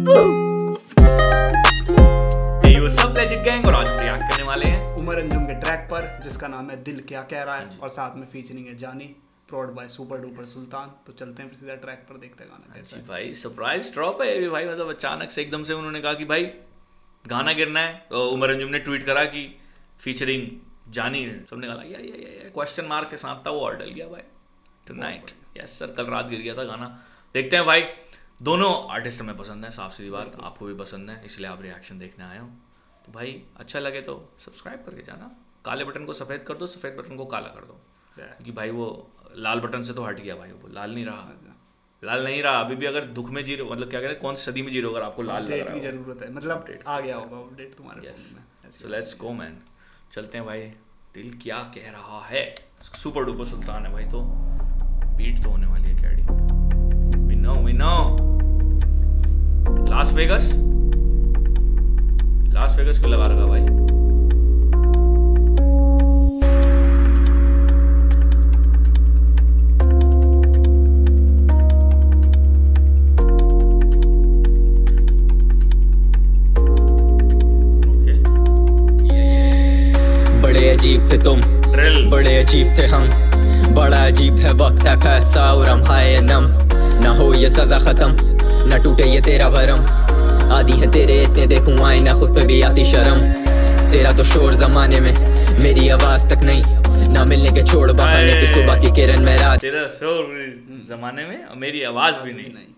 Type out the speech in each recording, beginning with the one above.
सब legend gang और आज हम रिएक्ट करने वाले हैं उमर अंजुम के ट्रैक पर जिसका नाम है दिल क्या कह रहा है और साथ में फीचरिंग है जानी प्रोड बाय सुपर डुपर सुल्तान। तो चलते हैं फिर सीधा ट्रैक पर, देखते हैं गाना कैसा है। भाई सरप्राइज ड्रॉप है ये भी भाई, मतलब अचानक से एकदम से उन्होंने कहा कि भाई गाना गिरना है। तो उमर अंजुम ने ट्वीट करा कि फीचरिंग जानी, सबने कहा या क्वेश्चन मार्क के साथ था वो और डल गया भाई टुनाइट। यस सर, कल रात गिर गया था गाना। देखते हैं भाई, दोनों आर्टिस्ट हमें पसंद है, साफ सीधी बात, आपको भी पसंद है, इसलिए आप रिएक्शन देखने आए हो। तो भाई अच्छा लगे तो सब्सक्राइब करके जाना, काले बटन को सफ़ेद कर दो, सफ़ेद बटन को काला कर दो, क्योंकि भाई वो लाल बटन से तो हट गया भाई, वो लाल नहीं रहा अभी भी। अगर दुख में जी रहे, मतलब क्या कहते हैं, कौन सी सदी में जी रहे हो, अगर आपको लाल लग रहा है, जरूरत है, मतलब आ गया होगा अपडेट तुम्हारे फोन में। सो लेट्स गो मैन, चलते हैं भाई। दिल क्या कह रहा है, सुपर डुपर सुल्तान है भाई, तो बीट तो होने वाली है कैडी। वी नो लास वेगस क्यों लगा रखा भाई। बड़े अजीब थे तुम, बड़े अजीब थे हम, बड़ा अजीब है वक्त है कैसा और हम हाय नम। ना हो ये सजा खत्म, ना टूटे ये तेरा भरम, आदि है तेरे इतने देखूं आए ना खुद पे भी आती शर्म। तेरा तो शोर जमाने में मेरी आवाज तक नहीं, ना मिलने के छोड़ बहाने की सुबह की किरण में रात। तेरा शोर जमाने में और मेरी आवाज भी नहीं।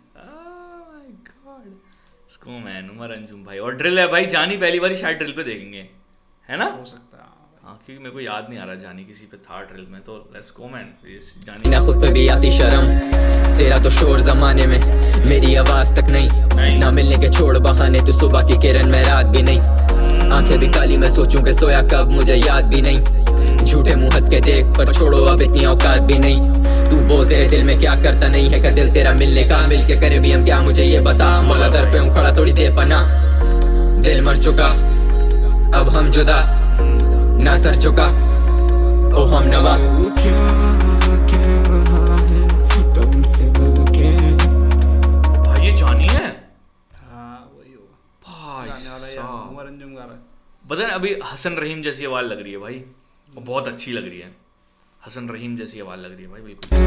इसको मैन उमर अंजुम भाई, और ड्रिल है भाई, जानी पहली बार शायद ड्रिल पे देखेंगे, है ना? हो सकता है हाँ, क्योंकि मेरे को याद नहीं आ रहा जानी किसी पे था ड्रिल में। तो लेट्स गो मैन, जानी ना खुद पे भी आती शर्म। तेरा तो शोर जमाने में मेरी आवाज तक नहीं, ना मिलने के छोड़ बहाने तू सुबह की किरण में रात भी नहीं। आंखें भी काली मैं सोचूं कि सोया कब मुझे याद भी नहीं। झूठे मुंह हंस के देख पर छोड़ो अब इतनी औकात भी नहीं। तू बोल तेरे दिल में क्या करता नहीं है का दिल तेरा मिलने का, मिल के करे भी हम क्या मुझे ये बता। मौला दर पे हूँ खड़ा थोड़ी दे पना, दिल मर चुका अब हम जुदा, ना सर झुका ओ हम नवा। भाई ये जानी है? हाँ वही होगा भाई गाने वाला यार उमर अंजुम गा रहा है। पता है अभी हसन रहीम जैसी आवाज लग रही है भाई, और बहुत अच्छी लग रही है। हसन रहीम जैसी आवाज लग रही है भाई, बिल्कुल।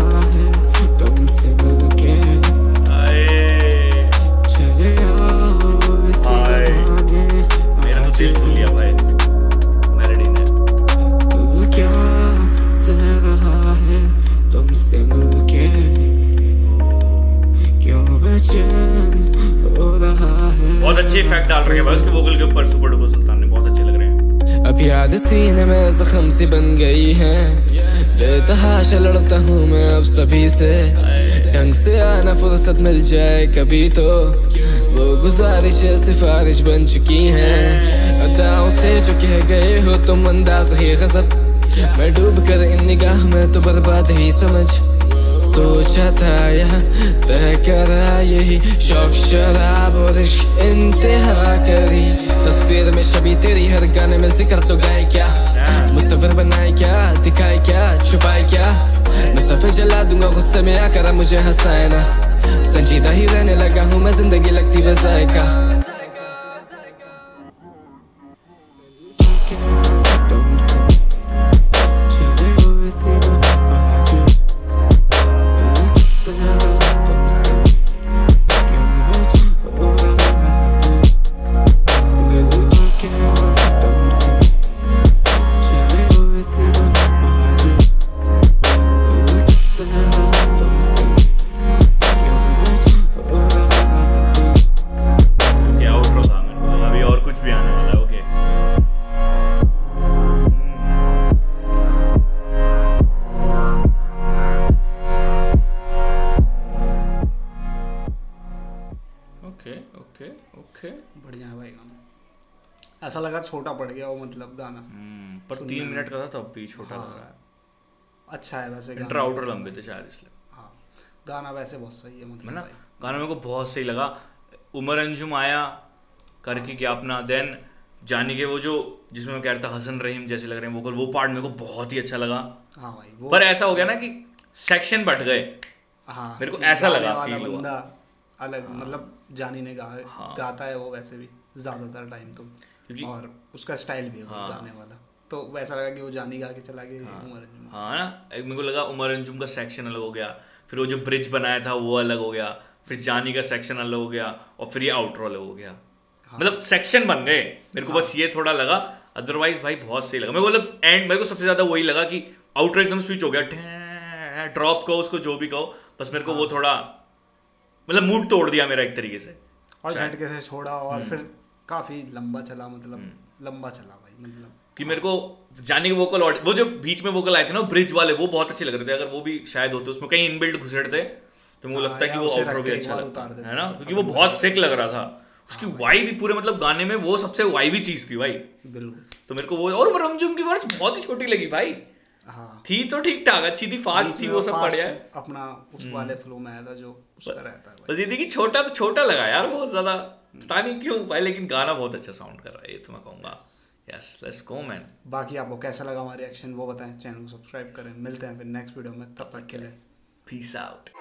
मेरा तो दिल खुल गया भाई मेलोडी ने। बहुत अच्छे इफेक्ट डाल रहे हैं भाई उसके वोकल के ऊपर, सुपर डुपर सुल्तान ने, बहुत अच्छे लग रहे हैं। अब याद सीने में जख्म सी बन गई है, बेतहाशा लड़ता हूँ मैं अब सभी से। ढंग से आना फुर्सत मिल जाए कभी तो, वो गुजारिश सिफारिश बन चुकी है। अदाओं से जो कह गए हो तुम अंदाज ही गजब, मैं डूब कर इन निगाह में तो बर्बाद ही समझ। सोचा था यह तय करा यही शौक शराब और इश्क इंतहा करी। तस्वीर में शबी तेरी हर गाने में जिक्र तो गाए क्या, मुस्तफर बनाए क्या, दिखाए क्या, छुपाए क्या। मैं सफर जला दूंगा गुस्से में आकर मुझे हंसाए ना, संजीदा ही रहने लगा हूँ मैं, जिंदगी लगती बजाएगा। ओके बढ़िया है भाई गाना। ऐसा लगा छोटा पड़ गया वो, मतलब गाना पर 3 मिनट का था तब भी छोटा लग रहा है। अच्छा है वैसे, इंट्रो आउटर लंबे थे शायद इसलिए। हाँ गाना वैसे बहुत सही है, मतलब ना गाना मेरे को बहुत सही लगा। उमर अंजुम आया करके क्या अपना, देन जानी के वो जो जिसमें मैं कह रहा था हसन रहीम जैसे लग रहे हैं वोकल, वो पार्ट मेरे को बहुत ही अच्छा लगा। हाँ भाई वो पर ऐसा हो गया ना कि सेक्शन बट गए। हाँ मेरे को ऐसा लगा, फील हुआ अलग मतलब जानी ने गाता है वो वैसे भी ज़्यादातर टाइम तो, और उसका स्टाइल भी है गाने वाला, तो वैसा लगा कि वो जानी गा के चला गया उमर अंजुम। हाँ ना, मेरे को लगा उमर अंजुम का सेक्शन अलग हो गया, फिर वो जो ब्रिज बनाया था वो अलग हो गया, फिर जानी का सेक्शन अलग हो गया, और फिर ये आउटरो अलग हो गया। मतलब सेक्शन बन गए, मेरे को बस ये थोड़ा लगा, अदरवाइज भाई बहुत सही लगा मेरे को। मतलब एंड मेरे को सबसे ज्यादा वही लगा कि आउटरो एकदम स्विच हो गया, ड्रॉप कहो उसको जो भी कहो, बस मेरे को वो थोड़ा मतलब मूड तोड़ दिया मेरा एक तरीके से, और झटके से छोड़ा, और फिर काफी लंबा चला, मतलब लंबा चला भाई, मतलब कि मेरे को जाने के वोकल, वो जो बीच में वोकल आए थे ना ब्रिज वाले, वो बहुत अच्छे लग रहे थे। अगर वो भी शायद होते उसमें कहीं इनबिल्ट घुसेड़ थे तो मुझे लगता है कि वो आउटरो भी अच्छा लगता है ना, क्योंकि वो बहुत सिक लग रहा था। उसकी वाइब भी पूरे मतलब गाने में वो सबसे वाइबी चीज थी भाई, बिल्कुल। तो मेरे को वो, और उमर अंजुम की वर्स बहुत ही छोटी लगी भाई। हाँ, थी तो ठीक ठाक, अच्छी थी, फास्ट थी, वो सब बढ़िया है, अपना उस वाले फ्लो में आया था जो उसका रहता है भाई। बस ये थी कि छोटा तो छोटा लगा यार बहुत ज्यादा, पता नहीं क्यों भाई, लेकिन गाना बहुत अच्छा साउंड कर रहा है, ये तो मैं कहूँगा। Yes, let's go man. बाकी आपको कैसा लगा हमारा रिएक्शन वो बताएं, चैनल को सब्सक्राइब करें, मिलते हैं फिर नेक्स्ट वीडियो में, तब तक के लिए पीस आउट।